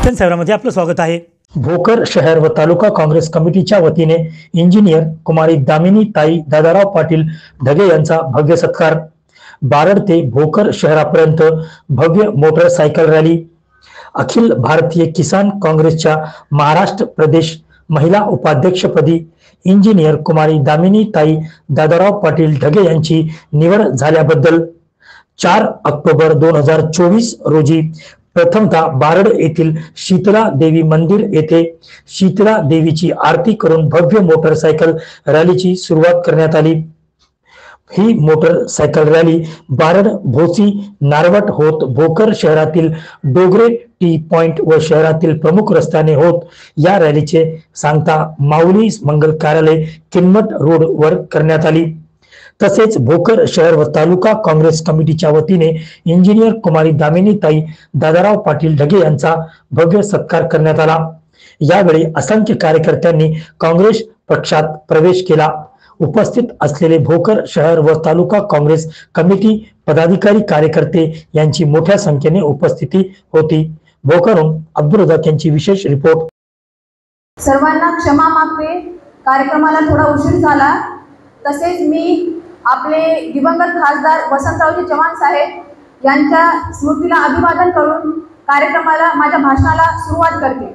वाचन सेवामध्ये आपलं स्वागत आहे। भोकर शहर व तालुका काँग्रेस कमिटीच्या वतीने इंजिनियर कुमारी दामिनी ताई दादाराव पाटील ढगे यांचा भव्य सत्कार। बारड ते भोकर शहरापर्यंत भव्य मोटरसायकल रॅली। अखिल भारतीय किसान काँग्रेसच्या महाराष्ट्र प्रदेश महिला उपाध्यक्षपदी इंजिनियर कुमारी दामिनी ताई दादाराव पाटील ढगे यांची निवड झाल्याबद्दल 4 ऑक्टोबर 2024 रोजी प्रथमतः बारड येथील शीतला देवी मंदिर येथे शीतला देवीची आरती करून भव्य मोटरसायकल रॅलीची सुरुवात करण्यात आली। ही मोटरसायकल रॅली बारड भोसी नारवट होत भोकर शहरातील डोगरे टी पॉइंट व शहरातील प्रमुख रस्त्याने होत या रॅलीचे सांगता माऊली मंगल कार्यालय किनमट रोड वर करण्यात आली। तसेच भोकर शहर व तालुका काँग्रेस कमिटीच्या वतीने इंजिनियर कुमारी दामिनी ताई दादाराव पाटील ढगे यांचा भव्य सत्कार करण्यात आला। यावेळी असंख्य कार्यकर्त्यांनी काँग्रेस पक्षात प्रवेश केला। उपस्थित असलेले भोकर शहर व तालुका काँग्रेस कमिटी पदाधिकारी कार्यकर्ते यांची मोठ्या संख्येने उपस्थिती होती। भोकरहून अब्दुल रजाक यांची विशेष रिपोर्ट। सर्वांना क्षमा मागते, कार्यक्रमाला थोडा उशीर झाला। तसेच मी आपले दिवंगत खासदार वसंतरावजी चव्हाण साहेब यांच्या स्मृतीला अभिवादन करून कार्यक्रमाला माझ्या भाषणाला सुरुवात करते।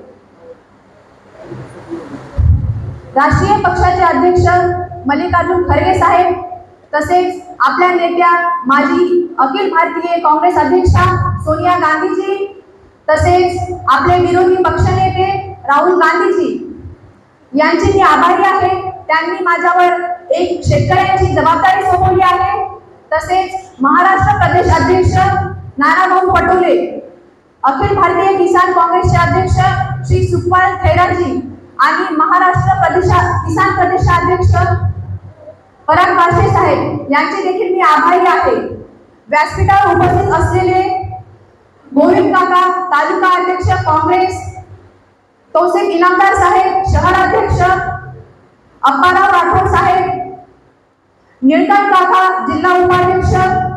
राष्ट्रीय पक्षाचे अध्यक्ष मल्लिकार्जुन खरगे साहेब, तसेच आपल्या नेत्या माजी अखिल भारतीय काँग्रेस अध्यक्षा सोनिया गांधीजी, तसेच आपले विरोधी पक्षनेते राहुल गांधीजी यांची मी आभारी आहे। त्यांनी माझ्यावर एक शेतकऱ्यांची जबाबदारी सोपवली आहे। तसेच महाराष्ट्र प्रदेश अध्यक्ष नानाभाऊ पटोले, अखिल भारतीय किसान काँग्रेसचे अध्यक्ष श्री सुखपाल खैराजी आणि महाराष्ट्र किसान प्रदेशाध्यक्ष पराग बारशे साहेब यांचे देखील मी आभारी आहे। व्यासपीठावर उपस्थित असलेले गोविंद काका तालुका अध्यक्ष काँग्रेस, तौसिफ इनामदार साहेब शहराध्यक्ष, अप्पाराव राठोड साहेब, निळकंठ काका जिल्हा उपाध्यक्ष,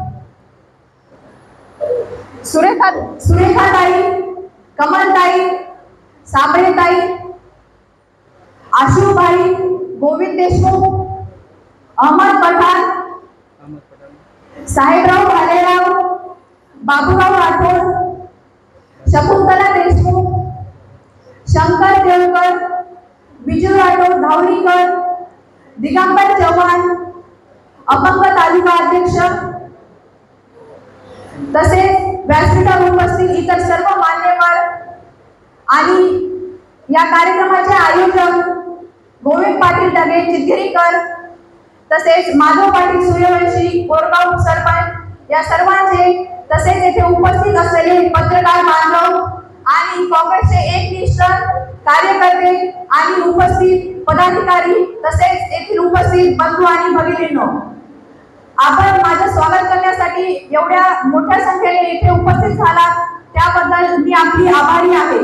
सुरेखाताई, कमलताई, साबळेताई, आशुभाई, गोविंद देशमुख, अहमद पठाण, साहेबराव भालेराव, बाबूराव राठोड, शकुंतला देशमुख, शंकर देवकर, विजू राठोड धावणीकर, दिगंबर चव्हाण, अपंग तालुका अध्यक्ष, तसेच व्यासपीठावर उपस्थित इतर सर्व मान्यवर आणि या कार्यक्रमाचे आयोजक गोविंद पाटील ढगे चितगिरीकर, तसेच माधव पाटील सूर्यवंशी कोरगाव सरपंच या सर्वांचे, तसेच येथे उपस्थित असलेले पत्रकार बांधव आणि काँग्रेसचे एकनिष्ठ कार्यकर्ते आणि उपस्थित पदाधिकारी, तसेच येथील उपस्थित बंधू आणि भगिनींनो, आपण माझे स्वागत करण्यासाठी एवढ्या मोठ्या संख्येने येथे उपस्थित झालात त्याबद्दल मी आपली आभारी आहे।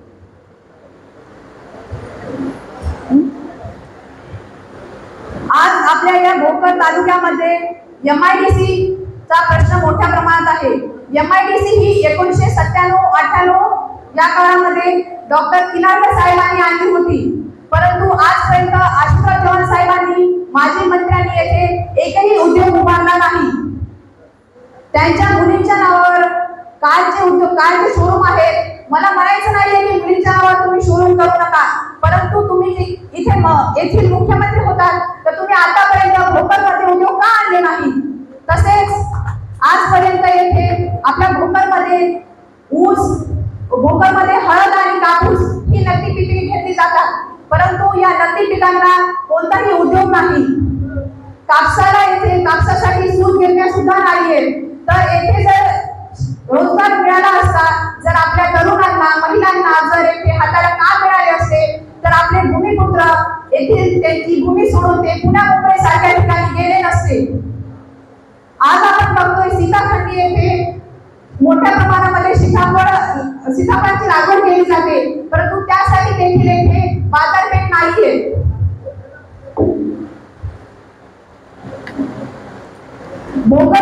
आज आपल्या या भोकर तालुक्यामध्ये MIDC चा प्रश्न मोठ्या प्रमाणात आहे। MIDC ही 1997-98 या काळामध्ये डॉक्टर किनारकर साहेबांनी आणली होती, परंतु आजपर्यंत आशुतोष चव्हाण साहेबांनी माजी मंत्र्यांनी येथे एकही उद्योग उभारला नाही। त्यांच्या मुलींच्या नावावर कारचे शोरूम आहेत। मला म्हणायचं नाहीये की मुलींच्या नावावर तुम्ही शोरूम करू नका, परंतु तुम्ही इथे येथील मुख्यमंत्री होतात तर तुम्ही आतापर्यंत भोकरमध्ये उद्योग का आणले नाही? तसेच आजपर्यंत येथे आपल्या भोकरमध्ये ऊस, भोकरमध्ये हळद आणि कापूस ही नगदी पिके घेतली जातात, परंतु या नगदी पिकांना कोणताही उद्योग नाही। कापसाला येथे कापसासाठी सूत गिरण्या सुद्धा नाहीये, तर येथे जर रोजगार मिळाला असता, जर आपल्या तरुणांना महिलांना जर येथे हाताला काम मिळाले असते तर आपले भूमिपुत्र येथील त्यांची भूमी सोडून ते पुण्या मुंबई सारख्या ठिकाणी गेले नसते। आज आपण बघतोय सीताखंडी येथे मोठ्या प्रमाणामध्ये सीताफळाची लागवड केली जाते, परंतु त्यासाठी देखील येथे बाजारपेठ नाहीये।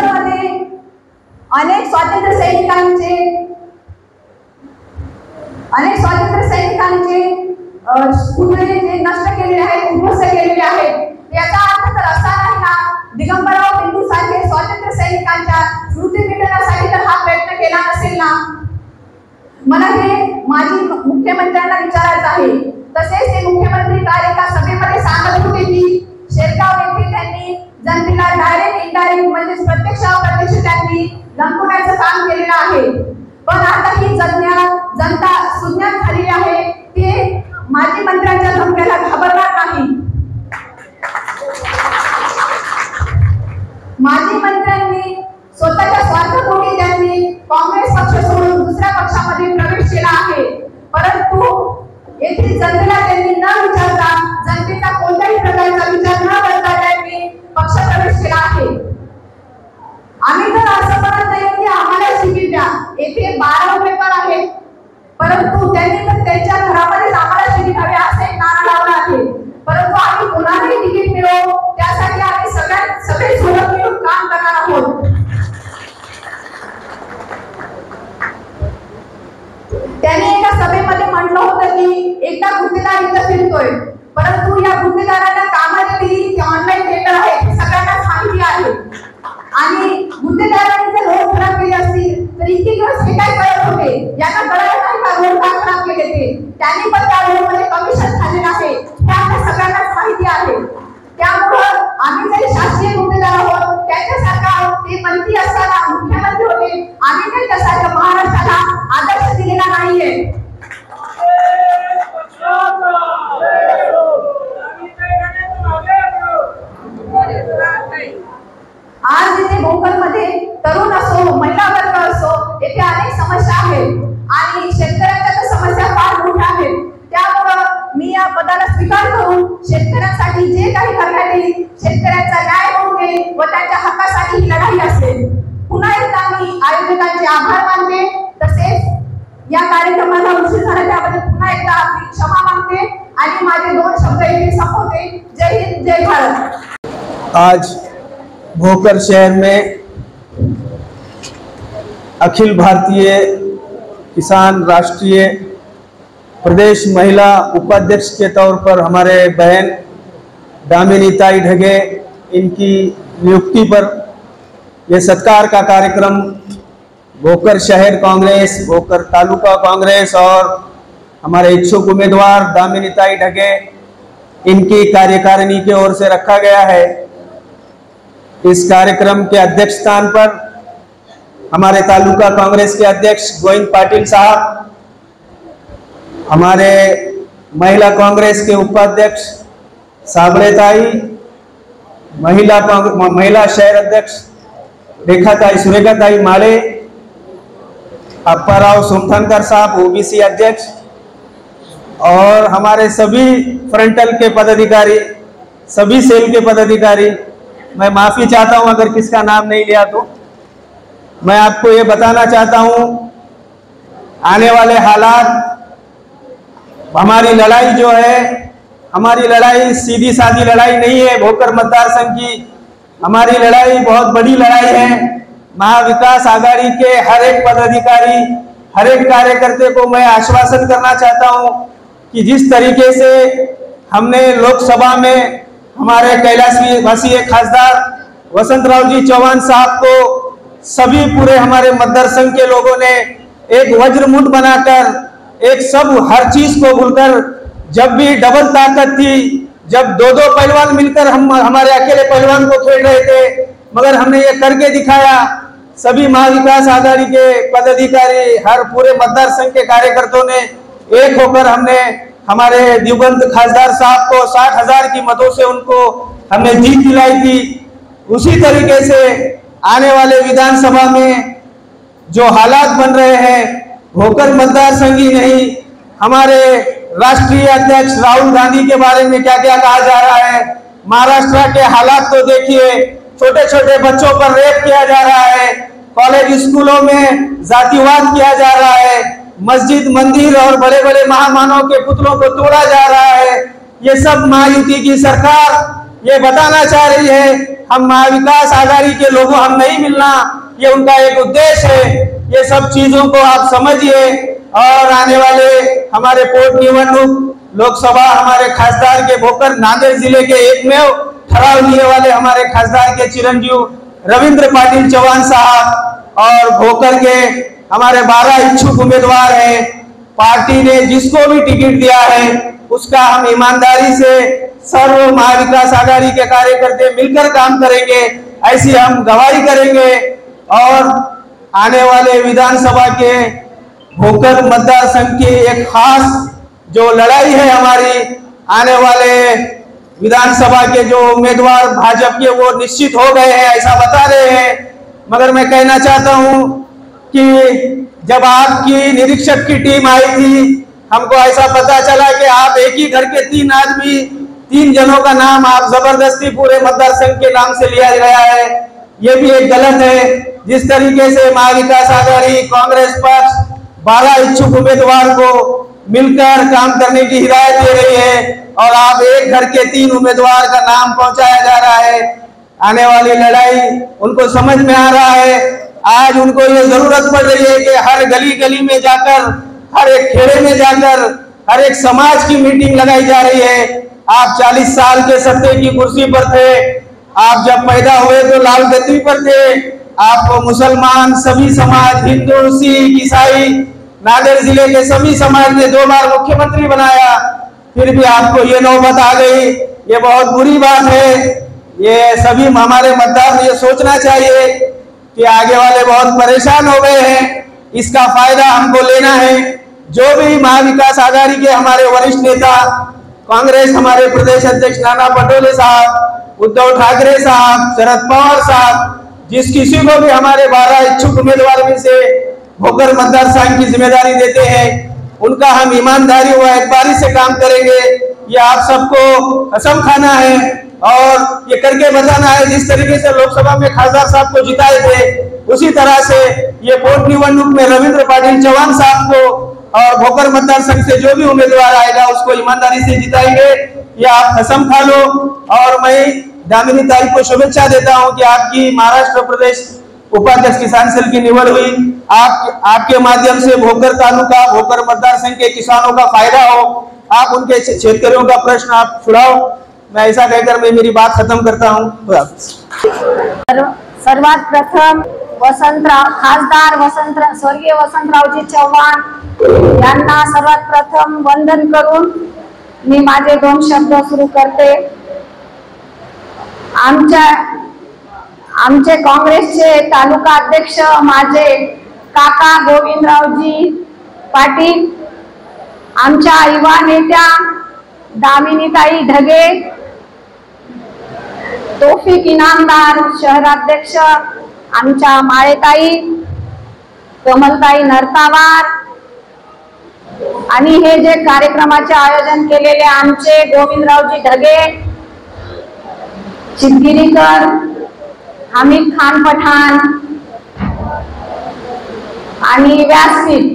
भोकरमध्ये अनेक स्वातंत्र्य सैनिकांचे अनेक स्वातंत्र्य सैनिकांचे पुतळे जे नष्ट केलेले आहेत, उद्ध्वस्त केलेले आहेत, याचा अर्थ तर असा नाही ना दिगंबरराव बिंदू सारखे स्वातंत्र्य सैनिकांच्या स्मृती मिटवण्यासाठी तर हा प्रयत्न केला नसेल ना। मला हे माजी मुख्यमंत्र्यांना विचारायचं आहे। तसेच ते मुख्यमंत्री काल एका सभेमध्ये सांगत होते की शेरगाव येथे त्यांनी जनतेला डायरेक्ट इनडायरेक्ट म्हणजे प्रत्यक्ष अप्रत्यक्ष त्यांनी लंपवण्याचं काम केलेलं आहे। पण आता ही जनता सुज्ञात झालेली आहे, ते माजी मंत्र्यांच्या धमक्याला घाबरणार नाही। माजी मंत्र्यांनी स्वतःच्या स्वार्थपोटी त्यांनी काँग्रेस पक्ष सोडून दुसऱ्या पक्षामध्ये प्रवेश केला आहे, परंतु येथील जनतेला त्यांनी न विचारता, जनतेचा कोणत्याही प्रकारचा विचार न करता त्यांनी पक्ष प्रवेश केला आहे। आम्ही तर असं म्हणत नाही की आम्हाला तिकीट द्या, येथे 12 उमेदवार आहेत, परंतु त्यांनी तर त्यांच्या घरामध्ये आम्हाला तिकीट हवे असे नारा लावला आहे, परंतु आम्ही कोणालाही तिकीट मिळवू त्यासाठी आम्ही सगळे सोबत मिळून काम करणार आहोत। त्यांनी एका सभेमध्ये म्हटलं होतं की एकदा गुत्तेदार इथं फिरतोय, परंतु या गुत्तेदारांना कामाची दिली की ऑनलाईन थिएटर आहे हे सगळ्यांनाच माहिती आहे। आणि गुत्तेदारांनी जर रोड खराब केले असतील तर इतके दिवस हे काय करत होते, यांना कळलं नाही का रोड का खराब केले ते? त्यांनी पण त्या रोडमध्ये कमिशन खाल्लेलं आहे हे आपल्या सगळ्यांनाच माहिती आहे। त्यामुळं आम्ही जरी शासकीय गुत्तेदार आहोत, त्यांच्यासारखा ते मंत्री असताना मुख्यमंत्री होते, आम्ही त्यांच्यासारखं महाराष्ट्राला आदर्श दिलेला नाहीये। आज इथे भोकरमध्ये तरुण असो, महिला वर्ग असो, येथे अनेक समस्या आहेत आणि शेतकऱ्यांच्या तर समस्या फार मोठ्या आहेत। त्यामुळं मी या पदाला स्वीकार करून शेतकऱ्यांसाठी जे काही करण्यात येईल, शेतकऱ्यांचा न्याय होऊन येईल व त्यांच्या हक्कासाठी ही लढाई असेल। पुन्हा एकदा मी आयोजकांचे आभार मानते, तसेच या कार्यक्रमाला उशीर झाला त्याबद्दल पुन्हा एकदा आपली क्षमा मागते आणि माझे 2 शब्द इथे संपवते। जय हिंद, जय भारत। आज भोकर शहर में अखिल भारतीय किसान राष्ट्रीय प्रदेश महिला उपाध्यक्ष के तौर पर हमारे बहन दामिनी ताई ढगे इनकी नियुक्ति पर यह सत्कार का कार्यक्रम भोकर शहर कांग्रेस, भोकर तालुका कांग्रेस और हमारे इच्छुक उम्मीदवार दामिनी ताई ढगे इनकी कार्यकारिणी की ओर से रखा गया है। इस कार्यक्रम के अध्यक्ष स्थान पर हमारे तालुका कांग्रेस के अध्यक्ष गोविंद पाटिल साहब, हमारे महिला कांग्रेस के उपाध्यक्ष साबले ताई, महिला शहर अध्यक्ष सुरेखा ताई माले, अप्पाराव सुमथनकर साहब ओबीसी अध्यक्ष और हमारे सभी फ्रंटल के पदाधिकारी, सभी सेल के पदाधिकारी। मैं माफी चाहता हूं अगर किसका नाम नहीं लिया तो। मैं आपको ये बताना चाहता हूं आने वाले हालात, हमारी लड़ाई जो है, हमारी लड़ाई सीधी सादी लड़ाई नहीं है भोकर मतदार संघ की। हमारी लड़ाई बहुत बड़ी लड़ाई है। महाविकास आघाड़ी के हर एक पदाधिकारी, हर एक कार्यकर्ता को मैं आश्वासन करना चाहता हूं कि जिस तरीके से हमने लोकसभा में हमारे कैलाशवासी खासदार वसंतराव जी चौहान साहब को सभी पूरे हमारे मतदार संघ के लोगों ने एक वज्रमुठ बनाकर एक सब हर चीज को भूलकर, जब भी डबल ताकत थी, जब 2-2 पहलवान मिलकर हम हमारे अकेले पहलवान को खेल रहे थे, मगर हमने ये करके दिखाया। सभी महाविकास आघाड़ी के पदाधिकारी, हर पूरे मतदार संघ के कार्यकर्ताओं ने एक होकर हमने हमारे दिवंगत खासदार साहब को 60,000 की मतों से उनको हमने जीत दिलाई थी। उसी तरीके से आने वाले विधानसभा में जो हालात बन रहे हैं, भोकर मतदार संघ ही नहीं, हमारे राष्ट्रीय अध्यक्ष राहुल गांधी के बारे में क्या क्या कहा जा रहा है। महाराष्ट्र के हालात तो देखिए, छोटे छोटे बच्चों पर रेप किया जा रहा है, कॉलेज स्कूलों में जातिवाद किया जा रहा है, मस्जिद मंदिर और बड़े बड़े महामानव के पुतलों को तोड़ा जा रहा है। ये सब महायुति की सरकार ये बताना चाह रही है हम महाविकास आघाड़ी के लोगों हम नहीं मिलना, ये उनका एक उद्देश्य है। ये सब चीजों को आप समझिए। और आने वाले हमारे पोट निवडणूक लोकसभा हमारे खासदार के भोकर नांदेड़ जिले के एकमेव ठराव लिए वाले हमारे खासदार के चिरंजीव रविंद्र पाटिल चौहान साहब और भोकर के हमारे 12 इच्छुक उम्मीदवार हैं। पार्टी ने जिसको भी टिकट दिया है उसका हम ईमानदारी से सर्व महाविकास आघाड़ी के कार्यकर्ता मिलकर काम करेंगे, ऐसी हम गवाही करेंगे। और आने वाले विधानसभा के भोकर मतदार संघ की एक खास जो लड़ाई है हमारी, आने वाले विधानसभा के जो उम्मीदवार भाजपा के वो निश्चित हो गए हैं ऐसा बता रहे हैं। मगर मैं कहना चाहता हूं कि जब आपकी निरीक्षक की टीम आई थी हमको ऐसा पता चला कि आप एक ही घर के 3 आदमी 3 जनों का नाम आप जबरदस्ती पूरे मतदार संघ के नाम से लिया गया है। ये भी एक गलत है। जिस तरीके से महाविकास आघाड़ी कांग्रेस पक्ष 12 इच्छुक उम्मीदवार को मिलकर काम करने की हिदायत दे रही है और आप एक घर के 3 उम्मीदवार का नाम पहुंचाया जा रहा है। आने वाली लड़ाई उनको समझ में आ रहा है। आज उनको ये जरूरत पड़ रही है कि हर गली गली में जाकर, हर एक खेड़े में जाकर, हर एक समाज की मीटिंग लगाई जा रही है। आप 40 साल के सत्ते की कुर्सी पर थे। आप जब पैदा हुए तो लाल गद्दी पर थे। आपको मुसलमान सभी समाज, हिंदू, सिख, ईसाई, नांदेड़ जिले के सभी समाज ने 2 बार मुख्यमंत्री बनाया, फिर भी आपको ये नौबत आ गई। ये बहुत बुरी बात है। ये सभी हमारे मतदार ये सोचना चाहिए कि आगे वाले बहुत परेशान हो गए हैं, इसका फायदा हमको लेना है। जो भी महाविकास आघाड़ी के हमारे वरिष्ठ नेता, कांग्रेस हमारे प्रदेश अध्यक्ष नाना पटोले साहब, उद्धव ठाकरे साहब, शरद पवार साहब, जिस किसी को भी हमारे 12 इच्छुक उम्मीदवार में से भोकर मतदार संघ की जिम्मेदारी देते हैं, उनका हम ईमानदारी व एकबारी से काम करेंगे। ये आप सबको कसम खाना है और ये करके बताना है। जिस तरीके से लोकसभा में खासदार साहब को जिताए थे उसी तरह से ये पोट निवडणूक में रविंद्र पाटिल चौहान साहब को और भोकर मतदार संघ से जो भी उम्मीदवार आएगा उसको ईमानदारी से जिताएंगे। ये आप कसम खा लो। और मैं दामिनी ताई को शुभेच्छा देता हूं कि आपकी महाराष्ट्र प्रदेश उपाध्यक्ष किसान सेल की निवड हुई। आपके माध्यम से भोकर तालुका, भोकर मतदार संघ के किसानों का फायदा हो, आप उनके शेतकरियों का प्रश्न आप छुड़ाओ। मैं ऐसा कहकर मैं मेरी बात खत्म करता हूं। सर्वात प्रथम खासदार स्वर्गीय वसंतरावजी चव्हाण यांना सर्वात प्रथम वंदन करून मी माझे 2 शब्द सुरू करते। आमचे काँग्रेसचे तालुका अध्यक्ष माझे काका गोविंदरावजी पाटील, आमच्या युवा नेत्या दामिनीताई ढगे, तौफिक इनामदार शहराध्यक्ष आमच्या माळेताई, कमलताई नरतावार आणि हे जे कार्यक्रमाचे आयोजन केलेले आमचे गोविंदरावजी ढगे, चितगिरीकर, हमीद खान पठाण आणि व्यासपीठ।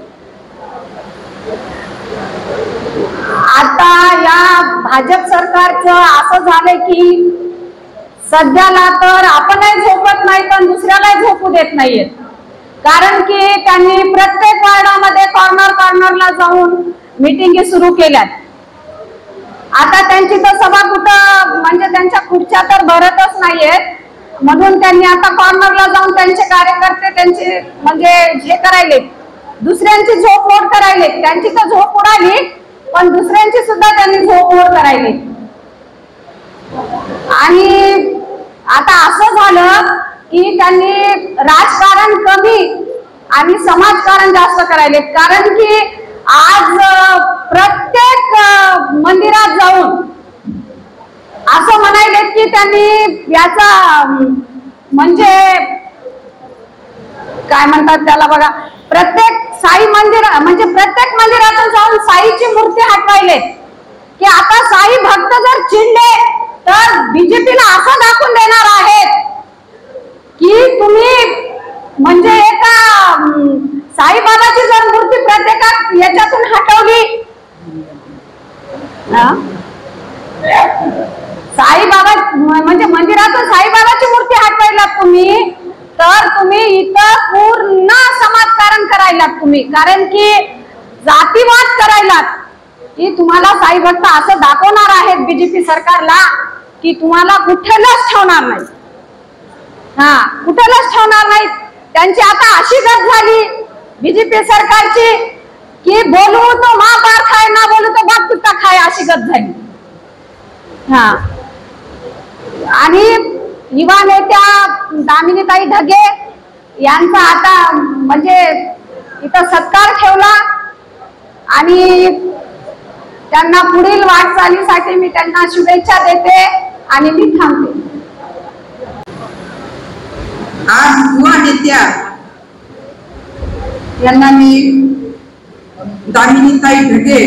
आता या भाजप सरकारचं असं झालंय की सध्याला तर आपणही झोपत नाही पण दुसऱ्यालाही झोपू देत नाहीयेत। कारण की त्यांनी प्रत्येक वार्डामध्ये कॉर्नरला जाऊन मीटिंगी सुरू केल्यात। आता त्यांची तर सभा कुठं म्हणजे त्यांच्या खुर्च्या तर भरतच नाहीयेत, म्हणून त्यांनी आता कॉर्नरला जाऊन त्यांचे कार्यकर्ते त्यांचे म्हणजे हे करायले, दुसऱ्यांची झोप मोड करायले। त्यांची तर झोप उडाली पण दुसऱ्यांची सुद्धा त्यांनी झोप मोड करायले। आणि आता असं झालं की त्यांनी राजकारण कमी आणि समाजकारण जास्त करायले। कारण की आज प्रत्येक मंदिरात जाऊन असं म्हणायले की त्यांनी याचा म्हणजे काय म्हणतात त्याला बघा, प्रत्येक साई मंदिर म्हणजे प्रत्येक मंदिरातून जाऊन साईची मूर्ती हटवायले की आता साई भक्त जर चिडले तर बीजेपीला असं दाखवून देणार आहेत की तुम्ही म्हणजे एका साईबाबाची जर मूर्ती प्रत्येकात याच्यातून हटवली, साईबाबा म्हणजे मंदिरातून साईबाबाची मूर्ती हटवायला तुम्ही तर तुम्ही इथं पूर्ण समाजकारण करायला तुम्ही, कारण की जातीवाद करायला की तुम्हाला साई भक्त असं दाखवणार आहेत बीजेपी सरकारला की तुम्हाला कुठेच ठेवणार नाही. कुठेच ठेवणार नाहीत. त्यांची आता अशी गत झाली बीजेपी सरकारची की बोलू तो माँ बार खाय, ना बोलू तो बाप कुत्ता खाय, अशी गत झाली. आणि युवा नेत्या दामिनीताई ढगे यांचा आता म्हणजे इथं सत्कार ठेवला आणि त्यांना पुढील वाटचालीसाठी मी त्यांना शुभेच्छा देते आणि मी थांबते. आज युवा नेत्या यांना मी दामिनीताई ढगे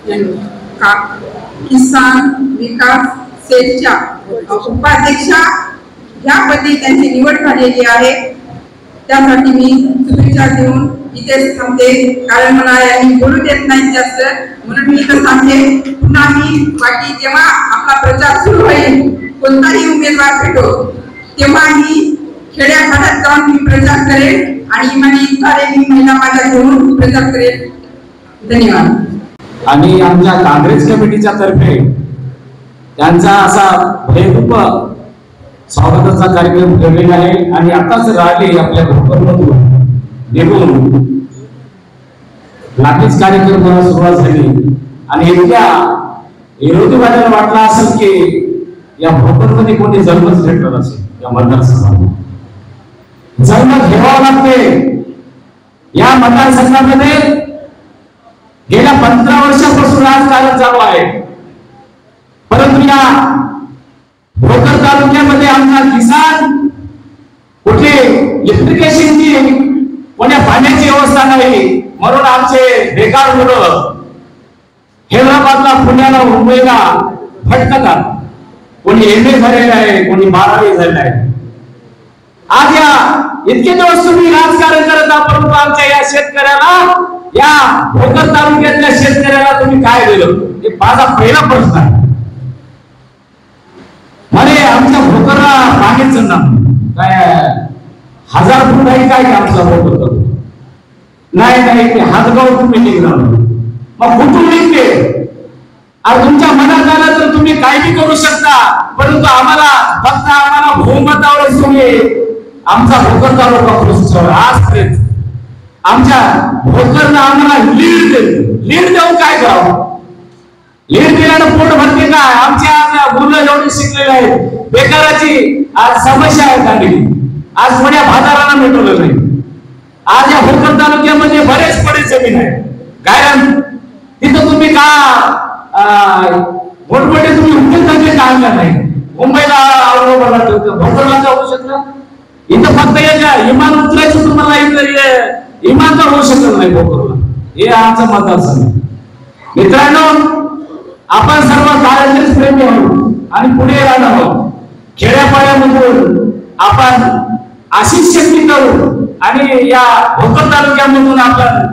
किसान विकास सेलच्या उपाध्यक्षा या पदी त्यांची निवड झालेली आहे. त्यासाठी मी शुभेच्छा देऊन इथेच थांबते, कारण मला यांनी बोलू देत नाही जास्त, म्हणून मी इथं थांबते. पुन्हा मी बाकी जेव्हा आपला प्रचार सुरू होईल, कोणताही उमेदवार भेटो तेव्हा मी खेड्यापाड्यात जाऊन मी प्रचार करेन आणि माझी इच्छा महिला माझ्या घेऊन प्रचार करेन. धन्यवाद. आणि आमच्या काँग्रेस कमिटीच्या तर्फे त्यांचा असा भयरूप स्वागताचा कार्यक्रम ठेवलेला आहे आणि आताच राहिले आपल्या भोकरमधून निघून लागलीच कार्यक्रमाला सुरुवात झाली आणि इतक्या विरोधीवाद्याला वाटला असेल की या भोकरमध्ये कोणी जन्मच घेतला असेल या मतदारसंघात. जन्म घ्यावा लागते. या मतदारसंघामध्ये गेल्या 15 वर्षापासून राजकारण चालू आहे, परंतु या भोकर तालुक्यामध्ये आमचा किसान कुठे इलेक्ट्रिफिकेशनची कोण्या पाण्याची व्यवस्था नाही, म्हणून आमचे बेकार मुलं हैदराबादला पुण्याला मुंबईला भटकतात. कोणी MA झालेलं आहे, कोणी 12वी झालेलं आहे. आज या इतके दिवस तुम्ही राजकारण करत आहात, परंतु आमच्या या शेतकऱ्याला, या भोकर तालुक्यातल्या शेतकऱ्याला तुम्ही काय दिलं, हे माझा पहिला प्रश्न आहे. म्हणे आमच्या भोकरला पाणीच ना काय 1000 फूट आहे काय आमचा भोकर नाही ते हातगाव तुम्ही निघणार, मग कुठून निघते? आज तुमच्या मनात आलं तर तुम्ही काय बी करू शकता, परंतु आम्हाला फक्त आम्हाला बहुमतावरच तुम्ही आमचा भोकर तालुका पुरस्कार आजपर्यंत आमच्या भोकरला आम्हाला लीड देऊन काय करावं? लीड दिल्यानं पोट भरते काय? आमची आज मुलं एवढी शिकलेली आहेत, बेकाराची आज समस्या आहे झालेली, आज कोण्या बाजाराला मिळवलं नाही. आज या भोकर तालुक्यामध्ये बरेच पडे जमीन आहे, कारण तिथं तुम्ही का मोठमोठे तुम्ही उद्योगधंदे का आणला नाही? मुंबईला भोकरला जाऊ शकला, इथं फक्त याच्या इमान उतरायचं तुम्हाला इथं इमान तर होऊ शकत नाही भोकरला. हे आमचं मतदारसंघ. मित्रांनो, आपण सर्व कारंजेच प्रेमी आहोत आणि पुढे राहणार आहोत. खेड्यापाड्यामधून आपण अशीच शक्ती करू आणि या भोकर तालुक्यामधून आपण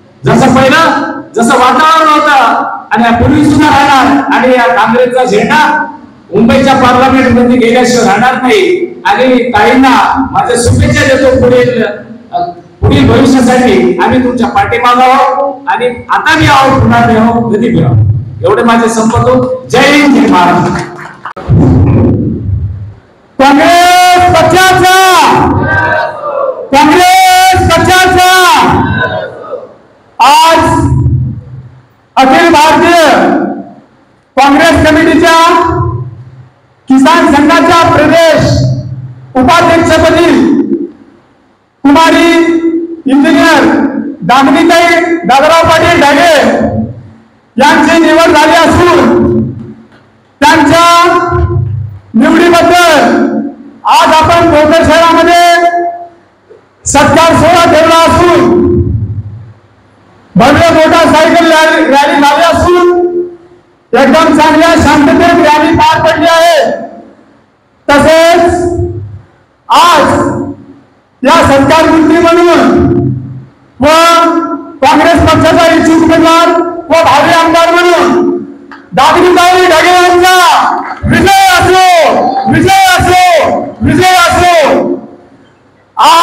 जसं वातावरण होतं आणि पूर्वी सुद्धा राहणार आणि या काँग्रेसचा झेंडा मुंबईच्या पार्लमेंट मध्ये गेल्याशिवाय राहणार नाही. आणि ताईंना माझ्या शुभेच्छा देतो पुढील भविष्यासाठी. आम्ही तुमच्या पाठीमागे आहोत आणि आता मी आहोत, पुन्हा मी आहोत, कधी बी आहोत. एवढे माझे संपतो. जय हिंद, जय महाराष्ट्र. काँग्रेस पक्षाचा आज अखिल भारतीय काँग्रेस कमिटीच्या किसान संघाच्या प्रदेश उपाध्यक्षपदी कुमारी इंजिनियर दामिनीताई दादाराव पाटील ढगे यांची निवड झाली असून त्यांच्या निवडीबद्दल आज आपण भोकर शहरामध्ये सत्कार सोहळा ठेवला असून भव्य मोटरसायकल रॅली झाली असून एकदम चांगल्या शांततेत रॅली पार पडली आहे. तसेच आज या सत्कार मंत्री म्हणून व काँग्रेस पक्षाचा इच्छुक उमेदवार व भावी आमदार म्हणून दामिनीताई ढगे यांचा विजय असो, विजय असो, विजय असो.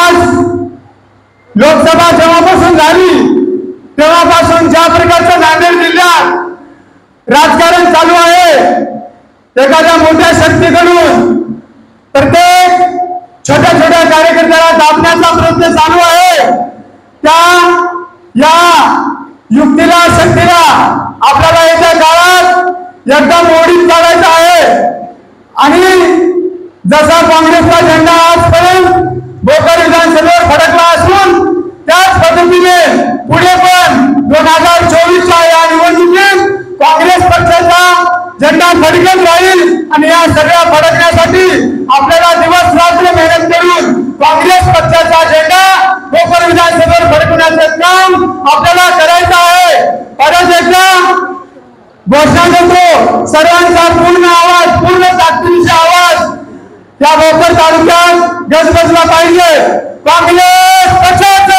लोकसभा जेव्हापासून झाली तेव्हापासून ज्या प्रकारचं नांदेड जिल्ह्यात राजकारण चालू आहे, एखाद्या मोठ्या शक्तीकडून प्रत्येक छोट्या छोट्या कार्यकर्त्याला दाबण्याचा प्रयत्न चालू आहे, त्या या युक्तीला शक्तीला आपल्याला येत्या काळात एकदम ओढीत काढायचं आहे। आणि जसा काँग्रेसचा झेंडा आजपर्यंत भोकर विधानसभेवर फडकला असून त्याच पद्धतीने पुढे पण 2024च्या या निवडणुकीत काँग्रेस पक्षाचा झेंडा फडकत राहील आणि या सगळ्या फडकण्यासाठी आपल्याला दिवस रात्र मेहनत करून काँग्रेस पक्षाचा झेंडा भोकर विधानसभेवर फडकवण्याचं काम आपल्याला करायचं आहे। परत एकदा घोषणा करतो, सर्वांचा पूर्ण आवाज, पूर्ण ताकदीचा आवाज या भोकर तालुक्यात गजबजला पाहिजे। काँग्रेस पक्षाचा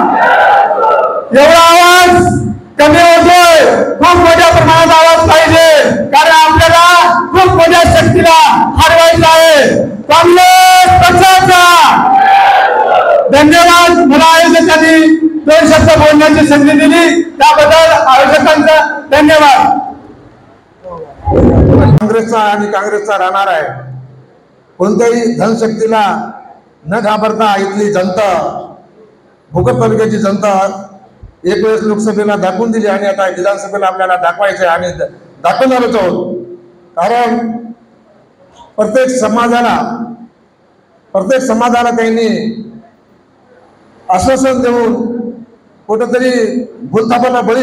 एवढा आवाज कमी होतोय, खूप मोठ्या प्रमाणात आवाज पाहिजे, कारण आपल्याला खूप मोठ्या शक्तीला हरवायचं आहे। काँग्रेस पक्षाचा धन्यवाद। मला आयोजकांनी 2 शब्द बोलण्याची संधी दिली त्याबद्दल आयोजकांचा धन्यवाद। काँग्रेसचा आणि काँग्रेसचा राहणार आहे, कोणत्याही धनशक्तीला न घाबरता इथली जनता, भोकर तालुक्याची जनता एक वेळेस लोकसभेला दाखवून दिली आणि आता विधानसभेला आपल्याला दाखवायचे आणि दाखवणारच आहोत। कारण प्रत्येक समाजाला त्यांनी आश्वासन देऊन कुठेतरी भूलथापाला बळी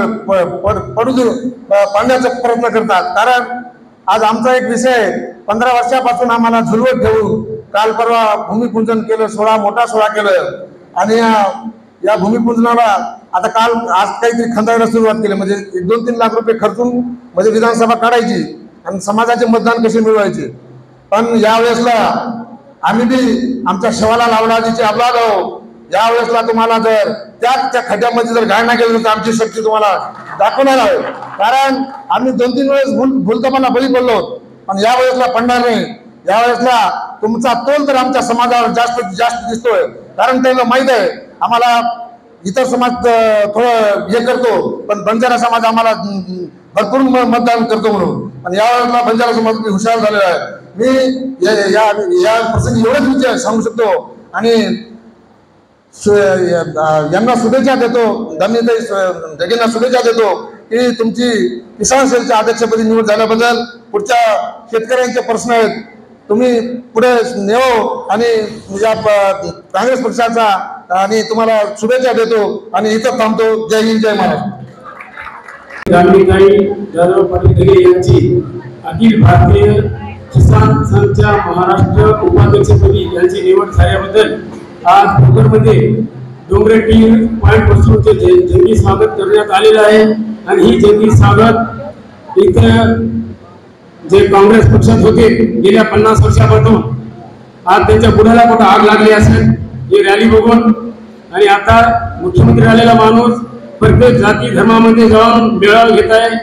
पाडण्याचा प्रयत्न करतात। कारण आज आमचा एक विषय 15 वर्षापासून आम्हाला झुलवत ठेवून काल परवा भूमिपूजन केलं, मोठा सोहळा केलं आणि या भूमिपूजनाला आता आज काहीतरी खंडायला सुरुवात केली, म्हणजे 2-3 लाख रुपये खर्चून म्हणजे विधानसभा काढायची आणि समाजाचे मतदान कसे मिळवायचे। पण यावेळेसला आम्ही बी आमच्या शवाला लावण्याची अवलाद आहोत। यावेळेसला तुम्हाला जर त्या खड्ड्यामध्ये जर गाळणा गेलं तर आमची शक्ती तुम्हाला दाखवणार आहे। कारण आम्ही 2-3 वेळेस भूलथापाला बळी पडलो, पण यावेळेसला पडणार नाही। यावेळेसला तुमचा तोल तर आमच्या समाजावर जास्त दिसतोय, कारण त्यांना माहित आहे आम्हाला इतर समाज थोडं हे करतो, पण बंजारा समाज आम्हाला भरपूर मतदान करतो म्हणून। आणि यावेळेला बंजारा समाज हुशार झालेला आहे। मी या प्रसंगी एवढंच सांगू शकतो आणि यांना शुभेच्छा देतो, दामिनीताई ढगेंना शुभेच्छा देतो की तुमची किसान सेलच्या अध्यक्षपदी निवड झाल्याबद्दल। पुढच्या शेतकऱ्यांचे प्रश्न आहेत तुम्ही पुढे नेओ आणि काँग्रेस पक्षाचा आणि तुम्हाला शुभेच्छा देतो आणि इथं थांबतो। जय हिंद, जय महाराष्ट्र। दामिनीताई दादाराव पाटील ढगे यांची अखिल भारतीय किसान संघच्या महाराष्ट्र उपाध्यक्षपदी यांची निवड झाल्याबद्दल आज भोकरमध्ये डोंगरेटी पॉइंट पासून जंगी स्वागत करण्यात आलेलं आहे। आणि ही जंगी स्वागत इथं जे काँग्रेस पक्षात होते गेल्या 50 वर्षापासून आज त्यांच्या बुडाला कुठं आग लागली असेल ही रॅली बघून, आणि आता मुख्यमंत्री आलेला माणूस प्रत्येक जाती धर्मामध्ये जाऊन मेळावा घेत आहे।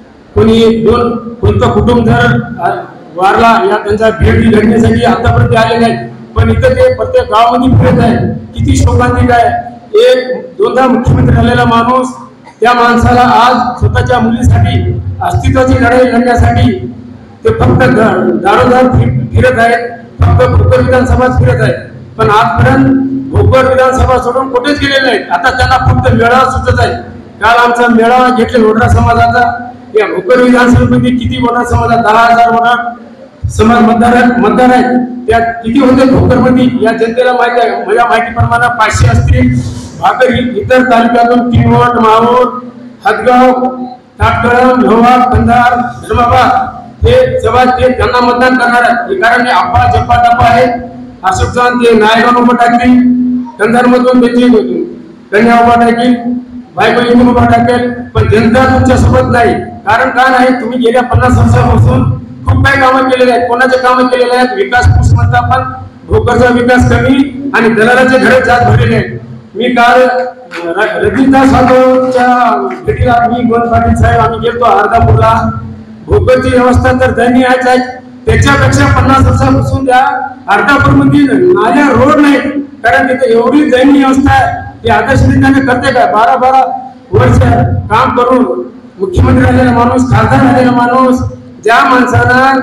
कोणतं कुटुंब जर वारला या त्यांचा भेट घडण्यासाठी आतापर्यंत आले नाही, पण इथं ते प्रत्येक गावामध्ये फिरत आहे। किती शोकांतिक आहे। एक 2दा मुख्यमंत्री आलेला माणूस त्या माणसाला आज स्वतःच्या मुलीसाठी अस्तित्वाची लढाई लढण्यासाठी ते फक्त दारोदार फिरत आहेत, फक्त भोकर विधानसभा फिरत आहेत, पण आजपर्यंत भोकर विधानसभा सोडून कुठेच गेलेले नाहीत। आता त्यांना फक्त मेळावा सुचत आहे। काल आमचा मेळावा घेतला वोडरा समाजाचा, या भोकर विधानसभेमध्ये किती वोडरा समाजात 10,000 वोडर समाज मतदार आहेत, त्यात किती होते भोकरमध्ये या जनतेला माहिती आहे। माझ्या माहितीप्रमाणे 500 असतील। भाकरी इतर तालुक्यातून किनवट, माहूर, हदगाव, टाटकळम, लोहा, कंधार, धर्माबाद हे समाज ते त्यांना मतदान करणार आहे। कारण हे अप्पा जप्पा टप्पा आहे। अशोक चव्हाण ते नायगाव उभं टाकतील, कंधार मधून त्याची कन्या उभा टाकेल, बायको इथून उभा टाकेल, पण जनता तुमच्या सोबत नाही। कारण काय नाही, तुम्ही गेल्या 50 वर्षापासून खूप काही कामं केलेले आहेत। कोणाचे कामं केलेले आहेत? विकास पुरुष म्हणता, पण भोकरचा विकास कमी आणि दलालाचे घरे जास्त भरलेले आहेत। मी काल रजिता साधूच्या भेटीला मी गोविंद पाटील साहेब आम्ही गेलो अर्धापूरला। भोकरची व्यवस्था तर दयनीय आहे, त्याच्यापेक्षा 50 वर्षापासून त्या अर्धापूरमध्ये नाल्या रोड नाही, कारण तिथे एवढी दयनीय अवस्था आहे की आदर्श नेत्याने करते काय 12-12 वर्ष काम करून मुख्यमंत्री झालेला माणूस, खासदार झालेला माणूस, ज्या माणसानं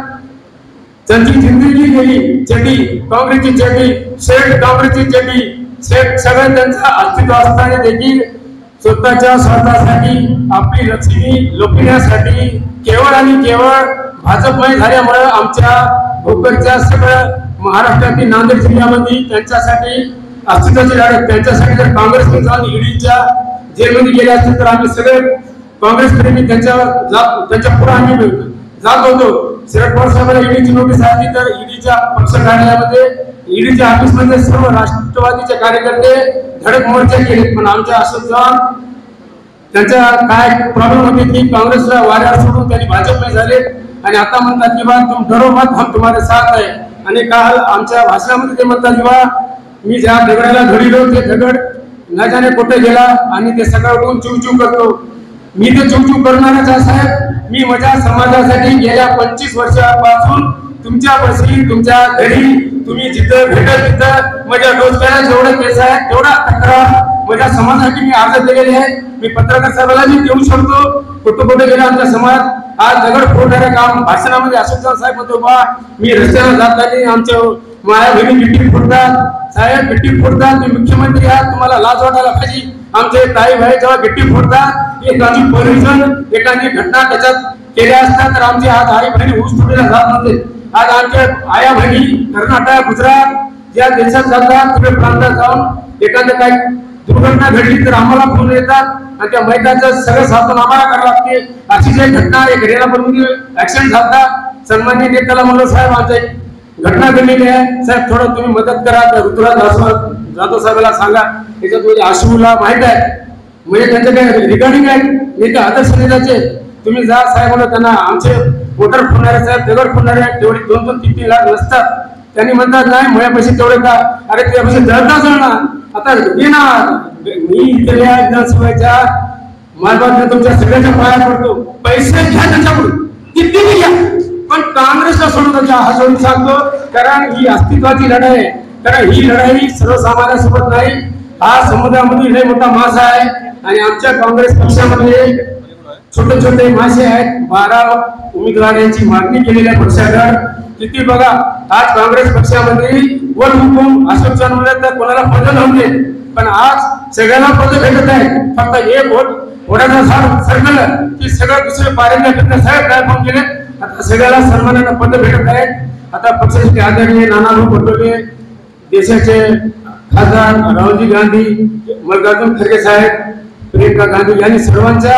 त्यांची जिंदगी गेली चटी, काँग्रेसची चटी, शेठ काँग्रेसची चटी, शेठ सगळं त्यांचं अस्तित्व असताना देखील स्वतःच्या स्वार्थासाठी, आपली लक्ष्मी लोकविण्यासाठी केवळ आणि केवळ भाजपमय झाल्यामुळे आमच्या भोकरच्या सगळं महाराष्ट्रातील नांदेड जिल्ह्यामध्ये त्यांच्यासाठी अस्तित्वाची लढत, त्यांच्यासाठी जर काँग्रेसने जाऊन ईडीच्या जेलमध्ये गेले असतील तर आम्ही सगळे काँग्रेस प्रेमी त्यांच्या पुढे आम्ही जात होतो. शरद पवार साहेबांना ईडीची नोटीस आली तर ईडीच्या पक्ष कार्यालयामध्ये, ईडीच्या ऑफिसमध्ये सर्व राष्ट्रवादीचे कार्यकर्ते धडक मोर्चा केले. पण आमच्या अशोक चव्हाण त्यांच्या काय प्रॉब्लेम होते की काँग्रेसला वाऱ्यावर सोडून त्यांनी भाजपमध्ये झाले आणि आता म्हणतात की बा तुम डरो मत, हम तुम्हारे साथ आहे. आणि काल आमच्या भाषणामध्ये ते म्हणतात की बा मी ज्या दगडाला घडीलो ते दगड न जाणे कुठे गेला आणि ते सगळं चिवचिव करतो. मी ते चिवचिव करणारच आहे साहेब. मी माझ्या समाजासाठी गेल्या 25 वर्षापासून तुमच्यापाशी, तुमच्या घरी, तुम्ही जिथं भेटल तिथं माझ्या रोजगारा जेवढे केस आहेत तेवढा तक्रार माझ्या समाजासाठी मी अर्ज दिलेले आहे. मी पत्रकार साहेबांना मी देऊ शकतो कुठं कुठे गेला आमचा समाज. आज दगड फोडणारे काम भाषणामध्ये अशोक साहेब म्हणतो बा मी रस्त्यावर जाताना आमच्या माया बहिणी गिट्टी फोडतात, साहेब गिट्टी फोडतात, तुम्ही मुख्यमंत्री आहात तुम्हाला लाज वाटायला पाहिजे. आमचे ताई भाई जेव्हा गिट्टी फोडतात एखादी पोल्युशन एखादी घटना त्याच्यात केल्या असतात तर आमचे आज आई बहिणी ऊस तोडीला जात नव्हते. आज आमच्या आया बहिणी कर्नाटक, गुजरात या देशात जातात, तिकडे प्रांतात जाऊन एखादं काही दुर्घटना घडली तर आम्हाला फोन येतात आणि त्या मैदानाचं सगळं साधून आम्हाला करावं लागते. अशी जे घटना एक रेणापूरमध्ये ऍक्सिडेंट झाला, सन्माननीय नेत्याला म्हणलं साहेब आमच्या घटना घडलेली आहे, साहेब थोडं तुम्ही मदत करा. तर ऋतुराज जाधव साहेबांना सांगा. त्याच्यात म्हणजे आशूला माहित आहे म्हणजे त्यांचे काय रिगार्डिंग आहे नेते आदर्श नेत्याचे. तुम्ही जा साहेब म्हणून त्यांना आमचे वोटर फोडणारे साहेब दगड फोडणारे तेवढे 2-3 लाख नसतात. त्यांनी म्हणतात नाही माझ्यापाशी तेवढे का, अरे तुझ्यापाशी जळता जळणार आता येणार. मी इथल्या विधानसभेच्या मालबाबतीत तुमच्या सगळ्यांच्या पाया पडतो, पैसे घ्या त्यांच्याकडून किती घ्या पण काँग्रेसला सोडून त्यांच्या हात जोडून सांगतो. कारण ही अस्तित्वाची लढाई आहे. कारण ही लढाई सर्वसामान्यांसोबत नाही, हा समुद्रामध्ये लय मोठा मासा आहे आणि आमच्या काँग्रेस पक्षामध्ये छोटे छोटे मासे आहेत. 12 उमेदवारांची मागणी केलेल्या पक्षाकडे किती बघा. आज काँग्रेस पक्षामध्ये वर हुकूम अशोक चव्हाण म्हणले तर कोणाला पद नव्हते पण आज सगळ्यांना पद भेटत आहेत. फक्त एक वोटाचा झाड सरकलं की सगळं दुसरे पारिंदा साहेब काय फोन केले. आता सगळ्याला सन्मानाने पद भेटत आहेत. आता पक्षाचे आदरणीय नानाभाऊ पटोले, देशाचे खासदार राहुलजी गांधी, मल्लिकार्जुन खरगे साहेब, प्रियंका गांधी यांनी सर्वांच्या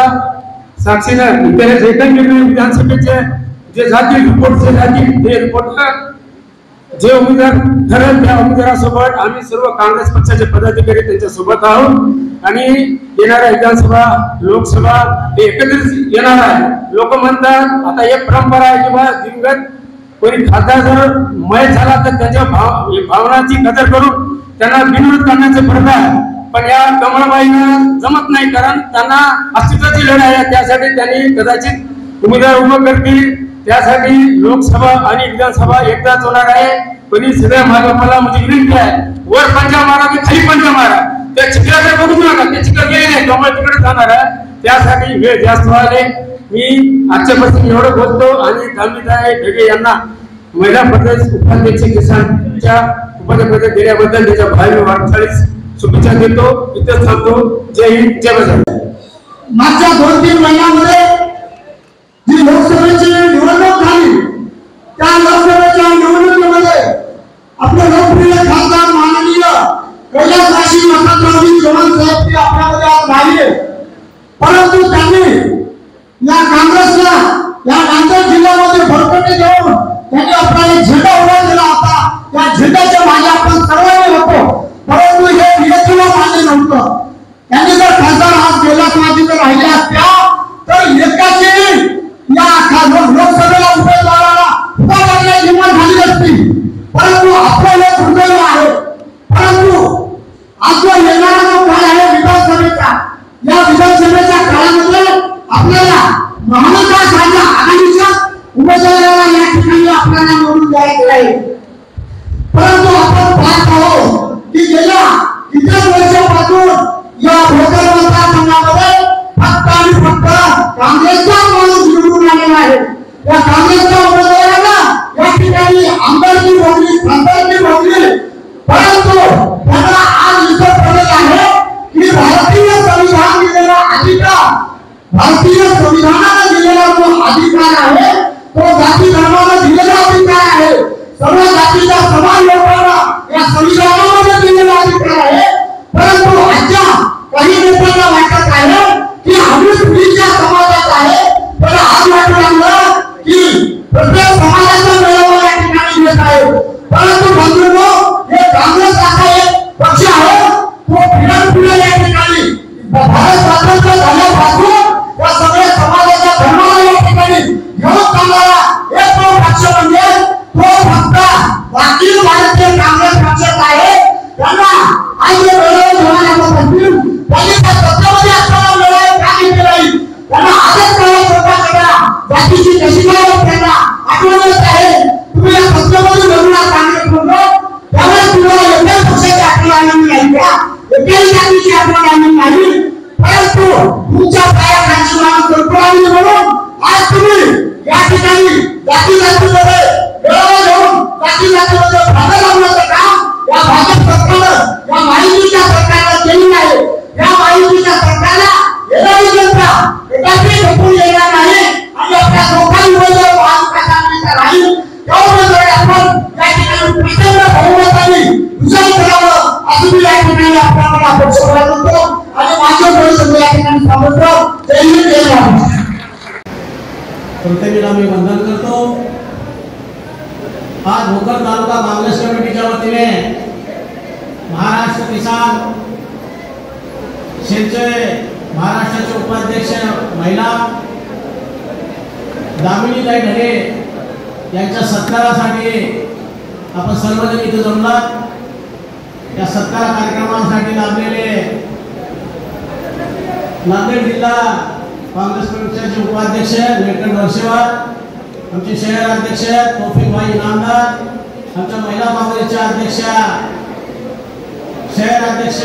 साक्षीनं इतर एकंदरीत विधानसभेचे जे जातील रिपोर्ट ते रिपोर्ट जे उमेदवार ठरेल त्या उमेदवारासोबत आम्ही सर्व काँग्रेस पक्षाचे पदाधिकारी त्यांच्या सोबत आहोत आणि येणाऱ्या विधानसभा लोकसभा हे एकत्रित येणार आहे. लोक म्हणतात आता एक परंपरा आहे की बा दिवंगत कोणी खासदार जर मय झाला तर त्याच्या भावनाची कदर करून त्यांना बिनविरोध करण्याचे प्रथा आहे. पण या कमळबाईंना जमत नाही कारण त्यांना अस्तित्वाची लढाई आहे. त्यासाठी त्यांनी कदाचित उमेदवार उभं करतील. त्यासाठी लोकसभा आणि विधानसभा एकदाच होणार आहे. पण सगळ्या भाजपला म्हणजे विनंती आहे वर पंजा मारा की खाली पंजा मारा. त्या चिखलाकडे बघू नका, ते चिखल गेले नाही कमळ तिकडे जाणार आहे. त्यासाठी वेळ जास्त व्हायले. मी आजच्यापासून एवढं बोलतो आणि दामिताई ढगे यांना महिला प्रदेश उपाध्यक्ष किसानच्या उपाध्यक्ष दिल्याबद्दल त्याच्या भावी वाटचालीस शुभेच्छा देतो. इथेच थांबतो. जय हिंद, जय महाराष्ट्र. मागच्या 2-3 महिन्यामध्ये जी लोकसभेची निवडणूक झाली त्या लोकसभेच्या निवडणुकीमध्ये आपले लोकप्रिय खासदार माननीय कैलासवासी वसंतरावजी चव्हाण साहेब आपल्यामध्ये आज राहिले. परंतु त्यांनी या काँग्रेसला या नांदेड जिल्ह्यामध्ये भरकटी देऊन त्यांनी आपल्याला झेंडा उभा केला होता. त्या झेंड्याच्या मागे आपण सर्वांनी होतो. परंतु हे विरोधीला मान्य नव्हतं. त्यांनी जर खासदार आज कैलासवासी जर राहिले असत्या तर एकाची या लोकसभेला उमेदवाराला उभा करण्याची हिंमत झाली असती. परंतु आपलं लोक दुर्दैव आहे. परंतु आज जो येणारा जो काळ आहे विधानसभेचा, या विधानसभेच्या काळामध्ये आपल्याला महाविकास आघाडीच्या उमेदवाराला या ठिकाणी आपल्याला निवडून द्यायचं आहे. परंतु आपण पाहत आहोत की गेल्या कित्येक वर्षापासून या भोकर मतदारसंघामध्ये फक्त आणि फक्त काँग्रेसचा माणूस निवडून आलेला आहे. या काँग्रेसच्या उमेदवारांना या ठिकाणी आमदारकी भोगली, खासदारकी भोगली, परंतु त्यांना आज इथं फरक आहे की भारतीय संविधान दिलेला अधिकार, भारतीय संविधानाने दिलेला जो अधिकार आहे तो जाती धर्माला दिलेला अधिकार आहे. सर्व जातीच्या समान लोकांना या संविधानामध्ये दिलेला अधिकार आहे. परंतु आजच्या काही नेत्यांना वाटत आहे की आम्ही पुढीच्या समाजात आहे, पण आज वाटू लागलं की प्रत्येक समाजाचा मेळावा या ठिकाणी येत आहे. परंतु बंधूंनो, हे काँग्रेस असा एक पक्ष आहे तो पिढ्यानपिढ्या या ठिकाणी भारत स्वातंत्र्य झाल्यापासून या सगळ्या समाजाच्या धर्माला या ठिकाणी घेऊन चालणारा एक तो पक्ष म्हणजे तो फक्त वकील भारतीय काँग्रेस पक्षाचा आहे. त्यांना आज जे वेळेवर घेऊन असतील त्यांनी त्या सत्तेमध्ये असताना वेळेवर का घेतले नाही, त्यांना आजच करायला स्वतः करा जातीची कशी काय त्यांना आठवणच आहे. तुम्ही या सत्तेमध्ये जगणार काँग्रेस म्हणतो त्यामुळे तुम्हाला एका पक्षाची आठवण आलेली नाही का, एकाही जातीची आठवण आलेली नाही. परंतु तुमच्या पायाखालची माणूस कर्तृत्वाने म्हणून आज तुम्ही या ठिकाणी जाती जातीमध्ये वेळेवर घेऊन जाती जातीमध्ये भांडण लावण्याचं काम या भाजप सरकारनं, या महायुतीच्या सरकारनं केलेलं आहे. या महायुतीच्या सरकारला येणारी जनता एकाही झोपून येणार नाही आणि आपल्या लोकांनी उमेदवार महाविकास आघाडीचा राहील त्या उमेदवारी आपण या ठिकाणी प्रचंड बहुमताने विजय करावं असं मी या ठिकाणी आपल्याला अपेक्षा करत होतो आणि माझ्या डोळे या ठिकाणी सांगतो. जय हिंद, जय महाराष्ट्र. प्रथमेला मी वंदन करतो. आज भोकर तालुका काँग्रेस कमिटीच्या वतीने महाराष्ट्र किसान सेलचे महाराष्ट्राचे उपाध्यक्ष महिला दामिनीताई ढगे यांच्या सत्कारासाठी आपण सर्वजण इथे जमलात. या सत्कार कार्यक्रमासाठी लाभलेले नांदेड जिल्हा काँग्रेस कमिटीचे उपाध्यक्ष निळकंठ वर्षेवार, आमचे शहर अध्यक्ष तौफिकभाई इनामदार, आमच्या महिला काँग्रेसच्या अध्यक्षा शहर अध्यक्ष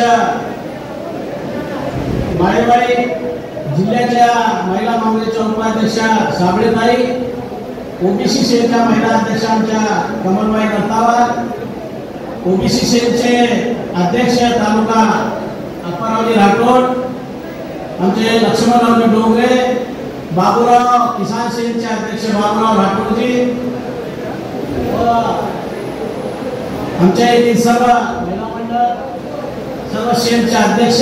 माळेबाई, जिल्ह्याच्या महिला काँग्रेसच्या उपाध्यक्षा साबळेताई, ओबीसी सेलच्या महिला अध्यक्ष आमच्या कमलबाई दत्तावार, ओबीसी सेलचे अध्यक्ष तालुका अप्पारावजी राठोड, आमचे लक्ष्मणरावजी डोंगरे, बाबूराव किसान सेलचे अध्यक्ष बाबूराव राठोडजी व आमच्या येथील सर्व महिला मंडळ, सर्व सेलचे अध्यक्ष,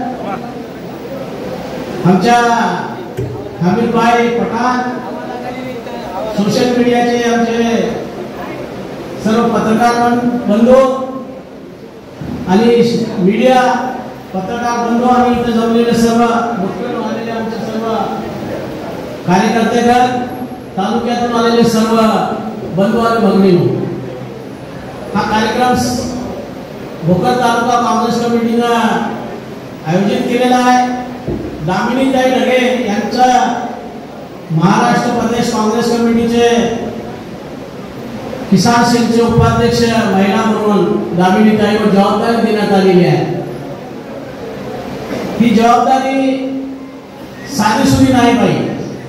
आमच्या हमीदभाई पठाण, सोशल मीडियाचे आमचे सर्व पत्रकार बंधू आणि मीडिया पत्रकार बंधू आणि इथे जमलेले सर्व मुख्य आलेले आमचे सर्व कार्यकर्तेगण, तालुक्यातून आलेले सर्व बंधू आणि भगिनी, हा कार्यक्रम भोकर तालुका काँग्रेस कमिटीनं आयोजित केलेला आहे. दामिनीताई ढगे यांच्या महाराष्ट्र प्रदेश काँग्रेस कमिटीचे किसान सेलचे उपाध्यक्ष महिला म्हणून दामिनीताईवर जबाबदारी देण्यात आलेली आहे. ही जबाबदारी साधीसुधी नाही पाहिजे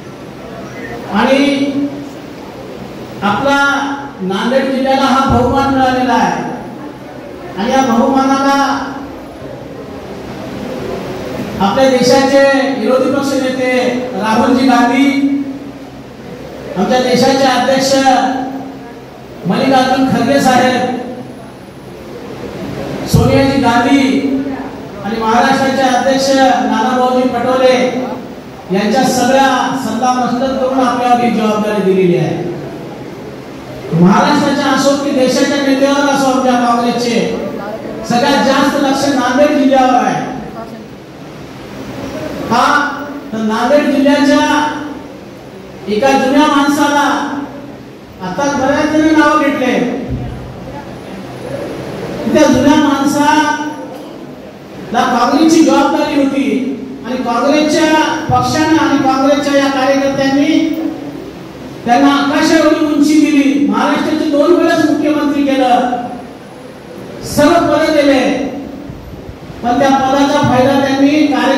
आणि आपला नांदेड जिल्ह्याला हा बहुमान मिळालेला आहे आणि या बहुमानाला आपल्या देशाचे विरोधी पक्ष नेते राहुलजी गांधी, आमच्या देशाचे अध्यक्ष मल्लिकार्जुन खरगे साहेब, सोनियाजी गांधी आणि महाराष्ट्राचे अध्यक्ष नानाभाऊजी पटोले यांच्या सगळ्या सल्लामसलत करून आपल्यावर ही जबाबदारी दिलेली आहे. महाराष्ट्राच्या असो की देशाच्या नेत्यावर असो, आमच्या काँग्रेसचे सगळ्यात जास्त लक्ष नांदेड जिल्ह्यावर आहे. का तर नांदेड जिल्ह्याच्या एका जुन्या माणसाला आता बऱ्याच जणी नाव घेतले, त्या जुन्या माणसाला काँग्रेसची जबाबदारी होती आणि काँग्रेसच्या पक्षाने आणि काँग्रेसच्या या कार्यकर्त्यांनी त्यांना आकाशावरील उंची दिली. महाराष्ट्राचे 2 वेळेस मुख्यमंत्री केलं, सर्व पदे दिले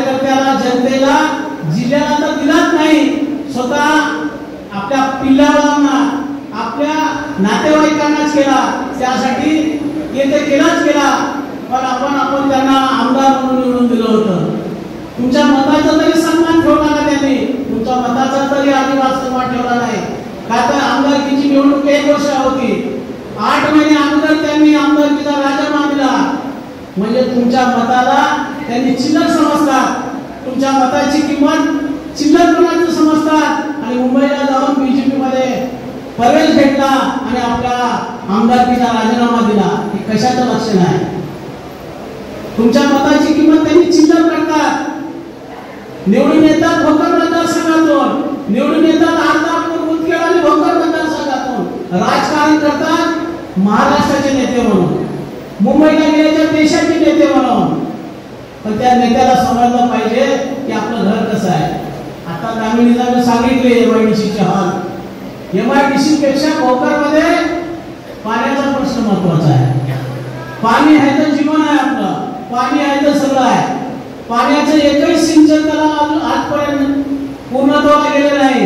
कार्यकर्त्याला, जनतेला, जिल्ह्याला तर दिलाच नाही, स्वतः आपल्या पिल्लांना, आपल्या नातेवाईकांनाच केला. त्यासाठी येथे केलाच केला, पण आपण त्यांना आमदार म्हणून निवडून दिलं होतं. तुमच्या मताचा तरी सन्मान ठेवला ना त्यांनी, तुमच्या मताचा तरी अजिबात सन्मान ठेवला नाही. का तर आमदारकीची निवडणूक 1 वर्ष होती, 8 महिने अगोदर त्यांनी आमदारकीचा राजीनामा दिला. म्हणजे तुमच्या मताला त्यांनी चिल्लर समजतात, तुमच्या मताची किंमत चिल्लरपणाची समजतात आणि मुंबईला जाऊन बीजेपी मध्ये प्रवेश घेतला आणि आपल्या आमदारकीचा राजीनामा दिला. हे कशाचं लक्षण आहे? तुमच्या मताची किंमत त्यांनी चिल्लर करतात. निवडून येतात भोकर मतदारसंघातून, निवडून येतात अर्धापूर, मुदखेड आणि भोकर मतदारसंघातून, राजकारण करतात महाराष्ट्राचे नेते म्हणून, मुंबईला गेल्याच्या देशाचे नेते म्हणून. पण त्या नेत्याला समजलं पाहिजे की आपलं घर कसं आहे. आता दामिनीला सांगितले MIDCचे हाल, MIDC पेक्षा भोकरमध्ये पाण्याचा प्रश्न महत्वाचा आहे. पाणी आहे तर जीवन आहे आपलं, पाणी आहे तर सगळं आहे. पाण्याचं एकही सिंचन तलाव आजपर्यंत पूर्णत्वाला गेलेलं नाही.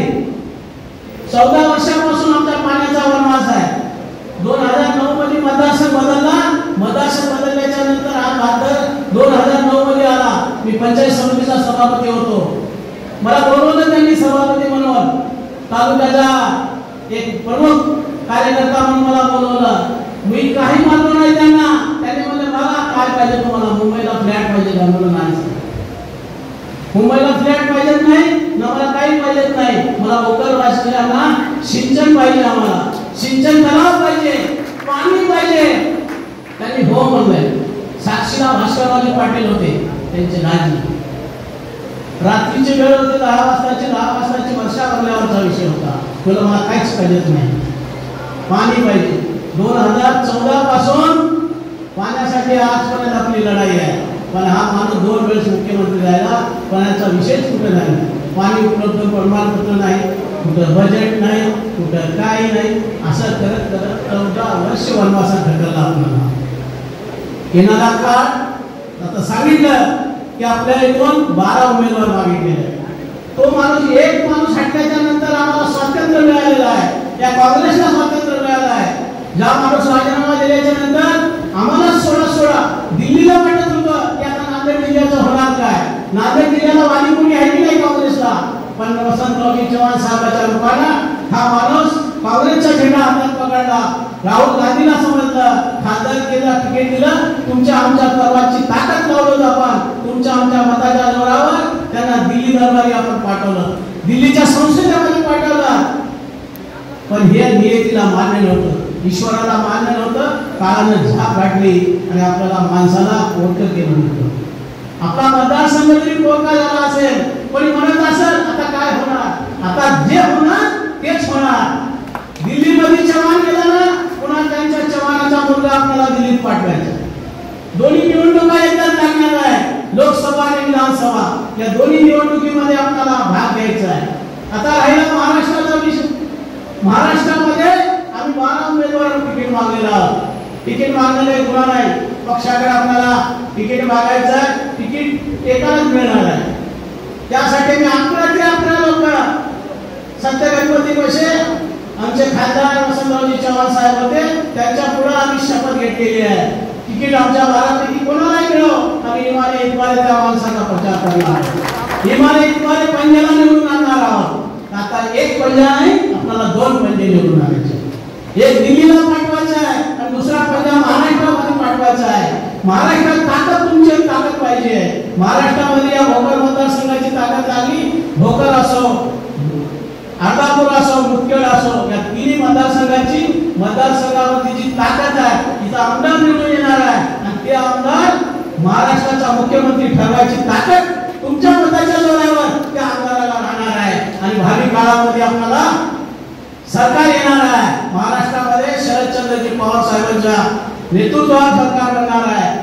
14 वर्षापासून आमच्या पाण्याचा वनवास आहे. 2009 मध्ये मतदारसंघ बदलला, मतदारसंघ बदलल्याच्या नंतर हा भारत 2009 मध्ये आला. मी पंचायत समितीचा सभापती होतो, मला बोलवलं त्यांनी सभापती म्हणून, तालुक्याचा एक प्रमुख कार्यकर्ता म्हणून मला बोलवलं. मी काही मानलो नाही त्यांना. त्यांनी म्हणले मला काय पाहिजे तुम्हाला, मुंबईला फ्लॅट पाहिजे का? म्हणून नाही, मुंबईला फ्लॅट पाहिजेत नाही ना, मला काही पाहिजेत नाही, मला भोकर वासियांना सिंचन पाहिजे, आम्हाला सिंचन तलाव पाहिजे, पाणी पाहिजे. त्यांनी हो म्हणले. साक्षीला भास्करराव पाटील होते त्यांचे राजी. रात्रीची वेळ होते, 10 वाजताची वर्षा भरल्यावरचा विषय होता. तुला मला काहीच पाहिजेत नाही, पाणी पाहिजे. 2014 पासून पाण्यासाठी आजपर्यंत आपली लढाई आहे. पण हा माणूस 2 वेळेस मुख्यमंत्री राहिला, पाण्याचा विषयच कुठे नाही. पाणी उपलब्ध प्रमाणपत्र नाही, कुठं बजेट नाही, कुठं काही नाही. असं करत करत 14 वर्ष वनवासात ढकलला आपल्याला. येणारा काळ आता सांगितलं की आपल्या इथून 12 उमेदवार मागितलेले. तो माणूस, एक माणूस हटल्याच्या नंतर आम्हाला स्वातंत्र्य मिळालेलं आहे, या काँग्रेसला स्वातंत्र्य मिळालं आहे. ज्या माणूस राजीनामा दिल्याच्या नंतर आम्हाला सोडा दिल्लीला वाटत होतं की आता नांदेड जिल्ह्याचं होणार काय. नांदेड जिल्ह्याला वाली कोणी आहे की नाही काँग्रेसला, पण वसंतरावजी चव्हाण साहेबांच्या रूपानं हा माणूस काँग्रेसचा झेंडा हातात पकडला. राहुल गांधीला समजलं, खासदारकीला तिकीट दिलं, तुमच्या आमच्या सर्वांची ताकद लावलं आपण, तुमच्या आमच्या मताच्या जोरावर त्यांना दिल्ली दरबारी आपण पाठवलं, दिल्लीच्या संसदेमध्ये पाठवलं. पण हे नियतीला मान्य नव्हतं, ईश्वराला मान्य नव्हतं. काळानं झाप गाठली आणि आपल्याला माणसाला पोरकं केलं होतं. आपला मतदारसंघ जरी पोरका झाला असेल, कोणी म्हणत असेल आता काय होणार, आता जे होणार तेच होणार. दिल्लीमध्ये चव्हाण गेला ना, पुन्हा त्यांच्या चव्हाणाचा मुलगा आपल्याला दिल्लीत पाठवायचा. दोन्ही निवडणुका एकदाच लागणार आहे, लोकसभा आणि विधानसभा. या दोन्ही निवडणुकीमध्ये आपल्याला भाग घ्यायचा आहे. आता राहिला महाराष्ट्राचा विषय. महाराष्ट्रामध्ये आम्ही 12 उमेदवार तिकीट मागलेला आहोत. तिकीट मागलेले गुन्हा नाही, पक्षाकडे आपल्याला तिकीट मागायचं आहे, तिकीट एकालाच मिळणार आहे. त्यासाठी मी 11 लोक संत गणपती पैसे आमचे खासदार वसंतरावजी चव्हाण साहेब होते, त्यांच्या पुढे आम्ही शपथ घेतलेली आहे. तिकीट आमच्या 12पैकी कोणालाही मिळो, आम्ही हिमालय इतवारे त्या माणसाचा प्रचार करणार. हिमालय इतवारे पंजाला निवडून आणणार आहोत. आता एक पंजा नाही, आपल्याला 2 पंजे निवडून आणायचे. एक दिल्लीला पाठवायचा आहे आणि दुसरा पंजा महाराष्ट्रामध्ये पाठवायचा आहे. महाराष्ट्रात ताकद, तुमची ताकद पाहिजे. महाराष्ट्रामध्ये या भोकर मतदारसंघाची ताकद लागली. भोकर असो, अर्धापूर असो, मुदखेड असो, या तिन्ही मतदारसंघावरती जी ताकद आहे, तिचा आमदार निवडून येणार आहे आणि ते आमदार महाराष्ट्राचा मुख्यमंत्री ठरवायची ताकद तुमच्या मताच्या जोरावर त्या आमदाराला राहणार आहे. आणि भावी काळामध्ये आपल्याला सरकार येणार आहे. महाराष्ट्रामध्ये शरदचंद्रजी पवार साहेबांच्या नेतृत्वात सरकार बनणार आहे.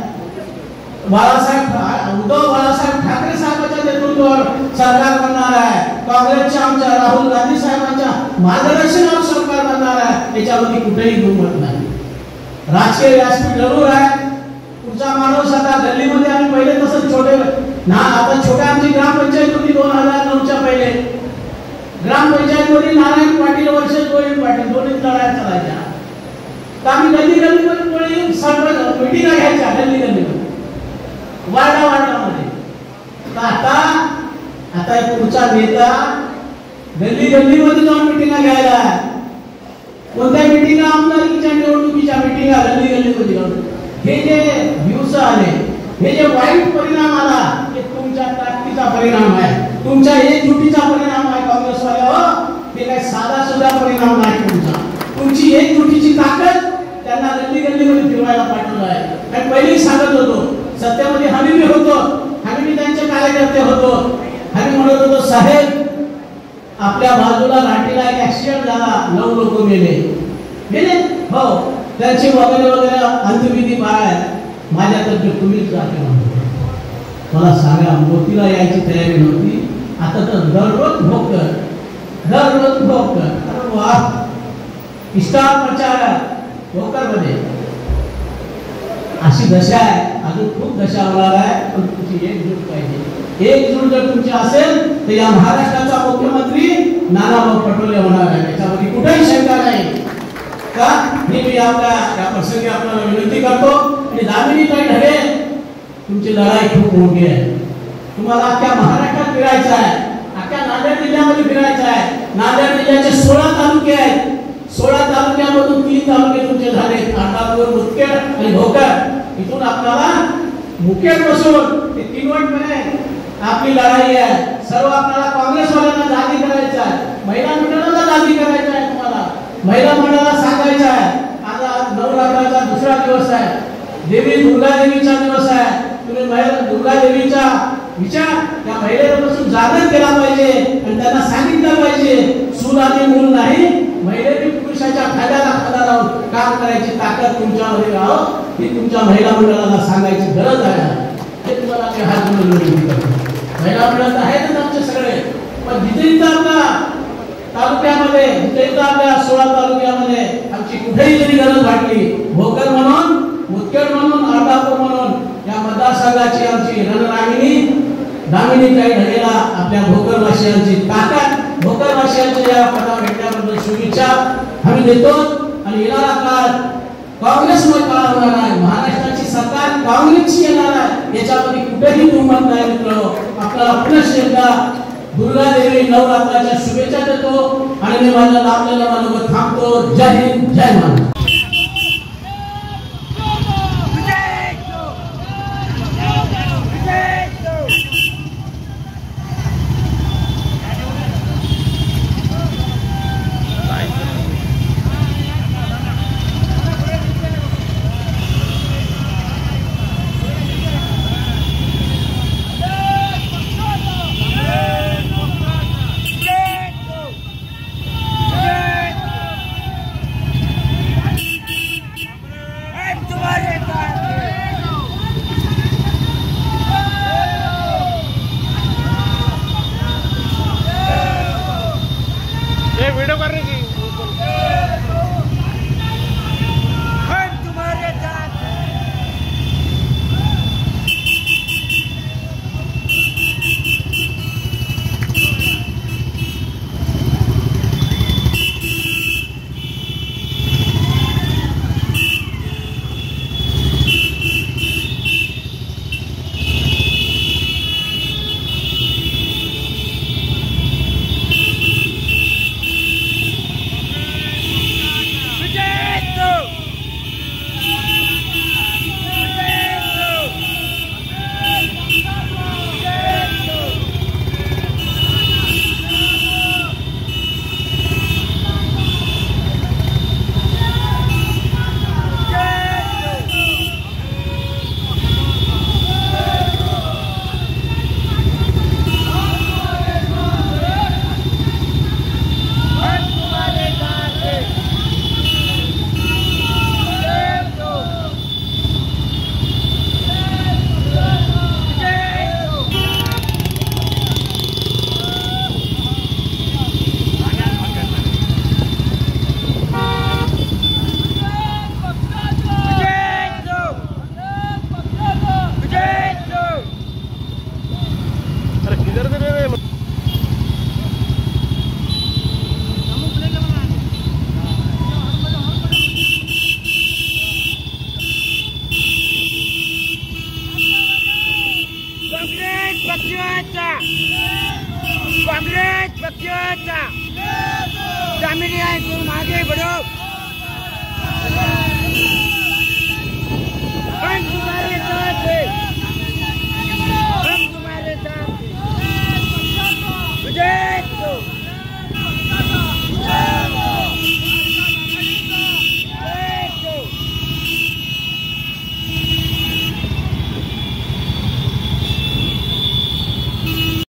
उद्धव बाळासाहेब ठाकरे साहेबांच्या नेतृत्वावर सरकार बनणार आहे. काँग्रेसच्या आमच्या राहुल गांधी साहेबांच्या मार्गदर्शनावर सरकार बनणार आहे. याच्यामध्ये कुठेही दुमत नाही. राजकीय व्यासपीठ जरूर आहे. पुढचा माणूस आता गल्लीमध्ये आम्ही पहिले तसं छोटे ना आता छोट्या आमची ग्रामपंचायत होती 2009च्या पहिले ग्रामपंचायतमध्ये नारायण पाटील वर्षे गोविंद पाटील दोन्ही लढाया चालायच्या. तर आम्ही गल्ली गल्लीमध्ये सरपंच मिटिंगा घ्यायच्या गल्ली गल्लीमध्ये वार्डामध्ये. तर आता पुढचा नेता गल्ली गल्लीमध्ये जाऊन मिटिंगा घ्यायला. कोणत्या मिटिंगा? आमदारकीच्या निवडणुकीच्या मिटिंगा गल्ली गल्लीमध्ये जाऊन. हे जे दिवस आले, हे जे वाईट परिणाम आला, हे तुमच्या ताकदीचा परिणाम आहे, तुमच्या एकजुटीचा परिणाम आहे काँग्रेसवाल्यावर. ते काही साधा सुद्धा परिणाम नाही तुमचा. तुमची एकजुटीची ताकद त्यांना गल्ली गल्लीमध्ये फिरवायला पाठवलं आहे. आणि पहिली सांगत होतो, सत्यामध्ये आम्ही बी होतो, आम्ही बी त्यांचे कार्यकर्ते होतो. आम्ही म्हणत होतो साहेब आपल्या बाजूला घाटीला एक ऍक्सिडेंट झाला, 9 लोक मेले हो, त्यांची वगैरे अंत्यविधी बाहेर माझ्यातर्फे तुम्हीच जाते म्हणतो. मला सांगा मोतीला यायची तयारी नव्हती, आता तर दररोज भोग कर. अरे वा, स्टार प्रचार भोकरमध्ये अशी दशा आहे. अजून खूप दशा होणार आहे, पण तुमची एकजूट पाहिजे. एकजूट जर तुमची असेल तर या महाराष्ट्राचा मुख्यमंत्री नानाभाऊ पटोले होणार आहे, त्याच्यामध्ये कुठेही शंका नाही. का मी आपल्या या प्रसंगी आपल्याला विनंती करतो. आणि दामिनीताई ढगे, तुमची लढाई खूप मोठी आहे. तुम्हाला अख्ख्या महाराष्ट्रात फिरायचं आहे, अख्ख्या नांदेड जिल्ह्यामध्ये फिरायचं आहे. नांदेड जिल्ह्याचे 16 तालुके आहेत. 16 तालुक्यामधून 3 तालुके तुमचे झाले, अर्धापूर, मुदखेड आणि भोकर. इथून आपल्याला मुखेडपासून ते 3 वटमध्ये आपली लढाई आहे. सर्व आपल्याला काँग्रेसवाल्यांना जागी करायचं आहे, महिला मंडळाला जागी करायचं आहे. तुम्हाला महिला मंडळाला सांगायचं आहे, आज नवरात्राचा दुसरा दिवस आहे, देवी दुर्गा देवीचा दिवस आहे. तुम्ही दुर्गा देवीचा विचार त्या महिलेपासून जागृत केला पाहिजे आणि त्यांना सांगितलं पाहिजे सून आणि मूल नाही, महिलेने पुरुषाच्या खाद्याला खादा लावून काम करायची ताकद तुमच्यामध्ये राहावं, ही तुमच्या महिला मंडळाला सांगायची गरज आहे. हे तुम्हाला मी हात जोडून विनंती करतो. महिला मंडळ आहेतच आमचे सगळे, पण जिथे आपल्या तालुक्यामध्ये, जिथे आपल्या 16 तालुक्यामध्ये आमची कुठेही जरी गरज वाटली, भोकर म्हणून, मुदखेड म्हणून, अर्धापूर म्हणून या मतदारसंघाची आमची रणरागिणी दामिनीताई ढगेला आपल्या भोकरवासियांची ताकद, भोकरवासियांच्या या पदावर भेटल्याबद्दल शुभेच्छा आम्ही देतो. आणि येणारा काळ काँग्रेसमय काळ होणार आहे. महाराष्ट्राची सरकार काँग्रेसची येणार आहे, याच्यामध्ये कुठेही दुमत नाही. मित्र आपल्याला पुनश्च एकदा दुर्गा देवी नवरात्राच्या शुभेच्छा देतो आणि मी माझ्या लाभलेल्या मानवत थांबतो. जय हिंद, जय महाराष्ट्र. वीडियो कर रही थी। कमेटी है तुम आगे बढ़ो।